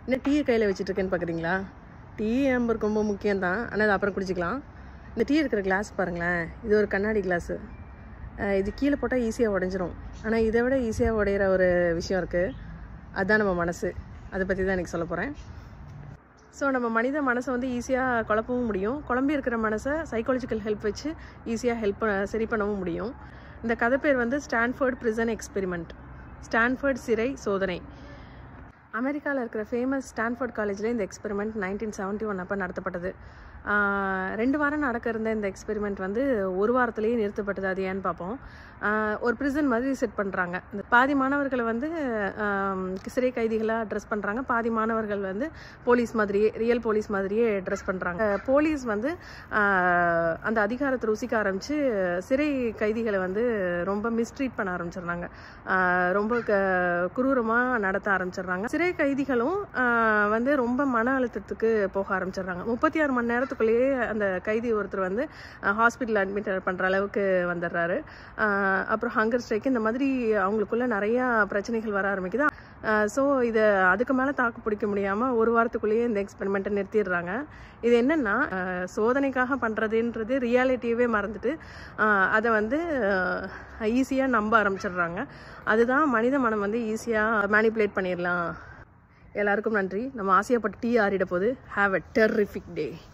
இன்னும் டீயை கையில் வச்சுட்ருக்கேன்னு பார்க்குறீங்களா? டீ நம்பருக்கு ரொம்ப முக்கியம்தான், ஆனால் அது அப்புறம் குடிச்சிக்கலாம். இந்த டீ இருக்கிற கிளாஸ் பாருங்களேன், இது ஒரு கண்ணாடி கிளாஸு. இது கீழே போட்டால் ஈஸியாக உடஞ்சிரும். ஆனால் இதை விட ஈஸியாக உடையிற ஒரு விஷயம் இருக்குது, அதுதான் நம்ம மனசு. அதை பற்றி தான் எனக்கு சொல்ல போகிறேன். ஸோ நம்ம மனித மனசை வந்து ஈஸியாக குழப்பவும் முடியும், குழம்பி இருக்கிற மனசை சைக்காலஜிக்கல் ஹெல்ப் வச்சு ஈஸியாக சரி பண்ணவும் முடியும். இந்த கதை பேர் வந்து ஸ்டான்ஃபோர்ட் பிரிசன் எக்ஸ்பெரிமெண்ட், ஸ்டான்ஃபோர்ட் சிறை சோதனை. அமெரிக்காவில் இருக்கிற ஃபேமஸ் ஸ்டான்ஃபோர்ட் காலேஜில் இந்த எக்ஸ்பெரிமெண்ட் 1971 அப்போ நடத்தப்பட்டது. 2 வாரம் நடக்க இருந்த இந்த எக்ஸ்பெரிமெண்ட் வந்து ஒரு வாரத்திலேயே நிறுத்தப்பட்டது. அது ஏன்னு பார்ப்போம். ஒரு ப்ரிசன் மாதிரி செட் பண்ணுறாங்க. இந்த பாதி மாணவர்களை வந்து சிறை கைதிகளாக ட்ரெஸ் பண்ணுறாங்க, பாதி மாணவர்கள் வந்து போலீஸ் மாதிரியே, ரியல் போலீஸ் மாதிரியே ட்ரெஸ் பண்ணுறாங்க. போலீஸ் வந்து அந்த அதிகாரத்தை ருசிக்க ஆரம்பித்து சிறை கைதிகளை வந்து ரொம்ப மிஸ்ட்ரீட் பண்ண ஆரம்பிச்சிடுறாங்க, ரொம்ப குரூரமாக நடத்த ஆரம்பிச்சிடுறாங்க. சிறை கைதிகளும் வந்து ரொம்ப மன அழுத்தத்துக்கு போக ஆரம்பிச்சிடுறாங்க. 36 மணி நேரத்துக்குள்ளேயே அந்த கைதி ஒருத்தர் வந்து ஹாஸ்பிட்டல் அட்மிட் பண்ணுற அளவுக்கு வந்துடுறாரு. அப்புறம் ஹங்கர் ஸ்ட்ரைக், இந்த மாதிரி அவங்களுக்குள்ள நிறையா பிரச்சனைகள் வர ஆரம்பிக்குது. ஸோ இதை அதுக்கு மேலே தாக்கு பிடிக்க முடியாமல் ஒரு வாரத்துக்குள்ளேயே இந்த எக்ஸ்பெரிமெண்ட்டை நிறுத்திடுறாங்க. இது என்னென்னா, சோதனைக்காக பண்ணுறதுன்றது ரியாலிட்டியவே மறந்துட்டு அதை வந்து ஈஸியாக நம்ப ஆரம்பிச்சிடுறாங்க. அதுதான் மனித மனம் வந்து ஈஸியாக மேனிப்புலேட் பண்ணிடலாம். எல்லாருக்கும் நன்றி. நம்ம ஆசையப்பட்ட டீ ஆறிட போது. Have a terrific day.